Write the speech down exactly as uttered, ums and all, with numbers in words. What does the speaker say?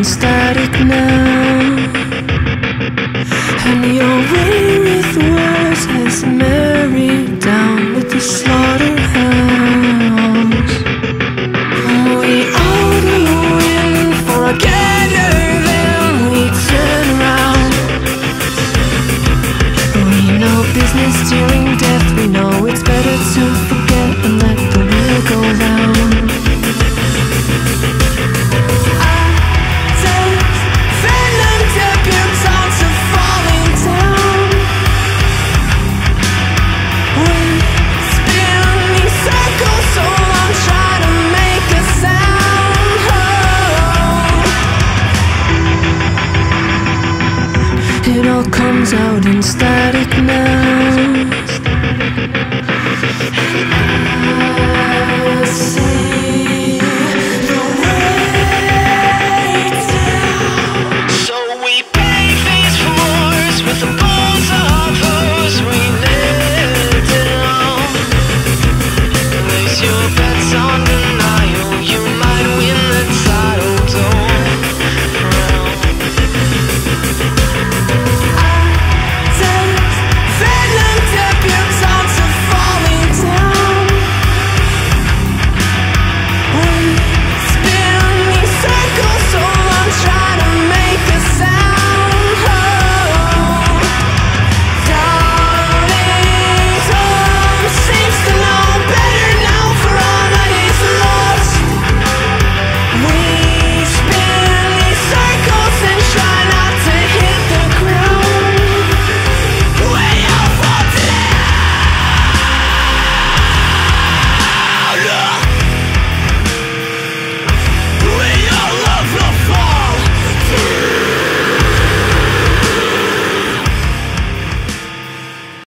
in static now, and your way with words has married down with the slaughterhouse. We all go in for a gather, then we turn around. We know business during death, we know it's better to forget and let the wheel go round. It all comes out in static now. I say